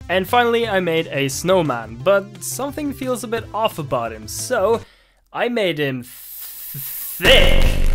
And finally I made a snowman, but something feels a bit off about him, so I made him thick.